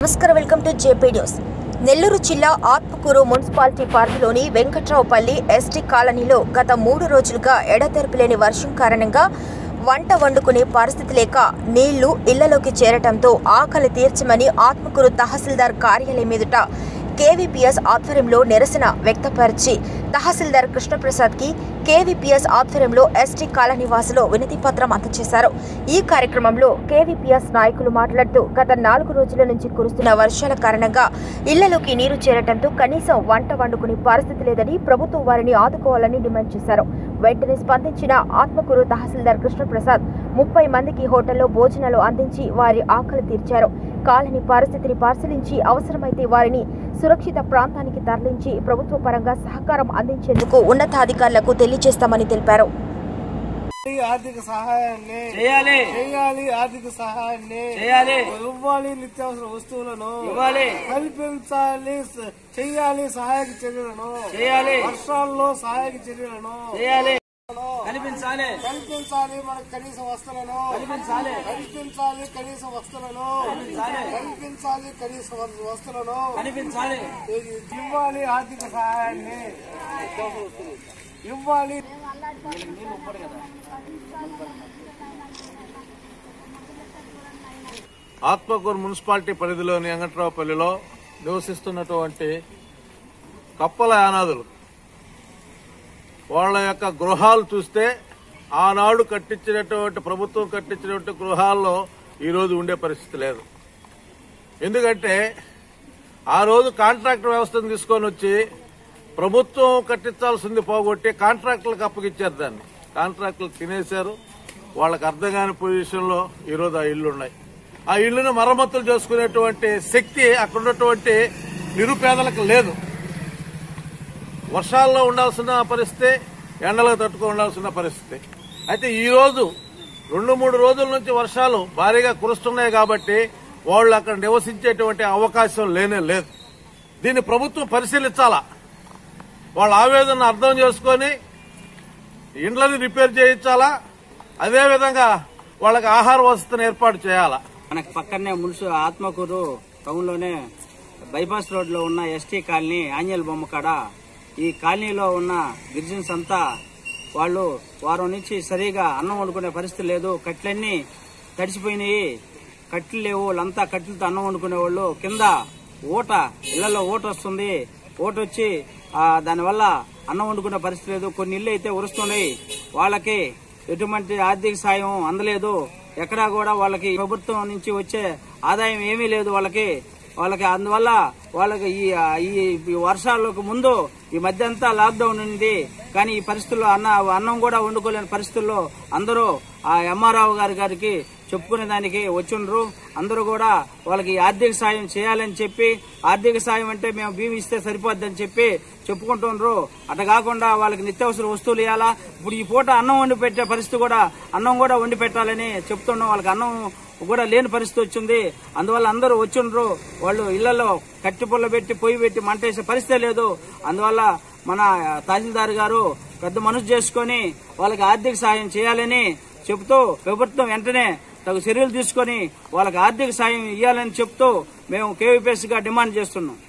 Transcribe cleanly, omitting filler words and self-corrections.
నమస్కారం, welcome to JP news. Nellore జిల్లా Atmakur municipality పరిధిలోని వెంకట్రావుపల్లి ఎస్టీ కాలనీలో గత 3 రోజులుగా ఎడతెరిపిలేని వర్షం కారణంగా వంట వండుకునే పరిస్థితి లేక నీళ్లు ఇళ్లలోకి చేరటంతో ఆకలి తీర్చమని ఆత్మకూరు తహసీల్దార్ కార్యాలయం ఎదుట కేవీపీఎస్ ఆధ్వర్యంలో నిరసన వ్యక్తపరిచి తహసీల్దార్ కృష్ణప్రసాద్కి కేవీపీఎస్ ఆధ్వర్యంలో ఎస్టీ కాలనీ వాసులు వినతి పత్రం అందజేశారు. ఈ కార్యక్రమంలో కేవీపీఎస్ నాయకులు మాట్లాడుతూ గత 4 రోజుల నుంచి కురుస్తున్న వర్షాల కారణంగా ఇళ్లలోకి నీరు చేరటంతో కనీసం వంట వండుకునే పరిస్థితి లేదని ప్రభుత్వం వారిని ఆదుకోవాలని డిమాండ్ చేశారు. వెంటనే స్పందించిన ఆత్మకూరు తహసీల్దార్ కృష్ణప్రసాద్ 30 మందికి హోటల్లో భోజనాలు అందించి వారి ఆకలి తీర్చారు. కాలనీ పరిస్థితిని పరిశీలించి అవసరమైతే వారిని సురక్షిత ప్రాంతానికి తరలించి ప్రభుత్వ పరంగా సహకారం అందించేందుకు ఉన్నతాధికారులకు తెలియజేస్తామని తెలిపారు. ఆర్థిక సహాయాన్ని ఆర్థిక సహాయాన్ని ఇవ్వాలి, నిత్యావసర వస్తువులను కల్పించాలి, చెయ్యాలి, సహాయక చర్యలను వర్షాల్లో సహాయక చర్యలను కల్పించాలి, మనకు కనీస వస్తువులను కల్పించాలి, కనీస వస్తువులను కల్పించాలి, కనీస వస్తువులను కల్పించాలి, ఇవ్వాలి, ఆర్థిక సహాయాన్ని ఇవ్వాలి. ఆత్మకూరు మున్సిపాలిటీ పరిధిలోని వెంకట్రావుపల్లిలో నివసిస్తున్నటువంటి కప్పల యానాదులు వాళ్ళ యొక్క గృహాలు చూస్తే ఆనాడు కట్టించినటువంటి ప్రభుత్వం కట్టించినటువంటి గృహాల్లో ఈరోజు ఉండే పరిస్థితి లేదు. ఎందుకంటే ఆ రోజు కాంట్రాక్టర్ వ్యవస్థను తీసుకొని వచ్చి ప్రభుత్వం కట్టించాల్సింది పోగొట్టి కాంట్రాక్టులకు అప్పగిచ్చారు. దాన్ని కాంట్రాక్టులు తినేశారు. వాళ్ళకి అర్థం కాని పొజిషన్లో ఈరోజు ఆ ఇళ్లు ఉన్నాయి. ఆ ఇళ్లను మరమ్మతులు చేసుకునేటువంటి శక్తి అక్కడ ఉన్నటువంటి నిరుపేదలకు లేదు. వర్షాల్లో ఉండాల్సిన పరిస్థితి, ఎండలకు తట్టుకో ఉండాల్సిన పరిస్థితి. అయితే ఈ రోజు 2-3 రోజుల నుంచి వర్షాలు భారీగా కురుస్తున్నాయి కాబట్టి వాళ్ళు అక్కడ నివసించేటువంటి అవకాశం లేనే లేదు. దీన్ని ప్రభుత్వం పరిశీలించాలా, వాళ్ళ ఆవేదన అర్థం చేసుకుని ఇండ్లని రిపేర్ చేయించాలా, అదేవిధంగా వాళ్ళకి ఆహార వసతిని ఏర్పాటు చేయాలా. మనకు పక్కనే ఆత్మకూరు టౌన్ లోనే బైపాస్ రోడ్ లో ఉన్న ఎస్టీ కాలనీ ఆంజనేయ బొమ్మ కాడ ఈ కాలనీలో ఉన్న గిరిజన్స్ అంతా వాళ్ళు వారం నుంచి సరిగా అన్నం వండుకునే పరిస్థితి లేదు. కట్లన్నీ తడిసిపోయినాయి, కట్లు లేవు. వాళ్ళంతా కట్లతో అన్నం వండుకునే వాళ్ళు కింద ఊట, ఇళ్లలో ఊట వస్తుంది. ఊట వచ్చి దానివల్ల అన్నం వండుకునే పరిస్థితి లేదు. కొన్ని ఇళ్లు అయితే ఉరుస్తున్నాయి. వాళ్ళకి ఎటువంటి ఆర్థిక సాయం అందలేదు. ఎక్కడా కూడా వాళ్ళకి ప్రభుత్వం నుంచి వచ్చే ఆదాయం ఏమీ లేదు వాళ్ళకి. అందువల్ల వాళ్ళకి ఈ వర్షాలకు ముందు ఈ మధ్య అంతా లాక్డౌన్ ఉంది. కానీ ఈ పరిస్థితుల్లో అన్నం కూడా వండుకోలేని పరిస్థితుల్లో అందరూ ఆ ఎంఆర్ఓ గారికి చెప్పుకునే దానికి వచ్చిండ్రు. అందరూ కూడా వాళ్ళకి ఆర్థిక సాయం చేయాలని చెప్పి, ఆర్థిక సాయం అంటే మేము బియ్యం ఇస్తే సరిపోద్దని చెప్పి చెప్పుకుంటుండ్రు. అట్లా కాకుండా వాళ్ళకి నిత్యావసర వస్తువులు ఇవ్వాలా. ఇప్పుడు ఈ పూట అన్నం వండి పెట్టే పరిస్థితి కూడా అన్నం కూడా వండి పెట్టాలని చెప్తున్నాం. వాళ్ళకి అన్నం కూడా లేని పరిస్థితి వచ్చింది. అందువల్ల అందరూ వచ్చిండ్రు. వాళ్ళు ఇళ్లలో కట్టి పుల్ల పెట్టి పొయ్యి పెట్టి మంట వేసే పరిస్థితే లేదు. అందువల్ల మన తహసీల్దార్ గారు పెద్ద మనసు చేసుకుని వాళ్ళకి ఆర్థిక సాయం చేయాలని చెబుతూ ప్రభుత్వం వెంటనే తగు చర్యలు తీసుకుని వాళ్ళకి ఆర్థిక సాయం ఇవ్వాలని చెప్తూ మేము కేవీపీఎస్ గా డిమాండ్ చేస్తున్నాం.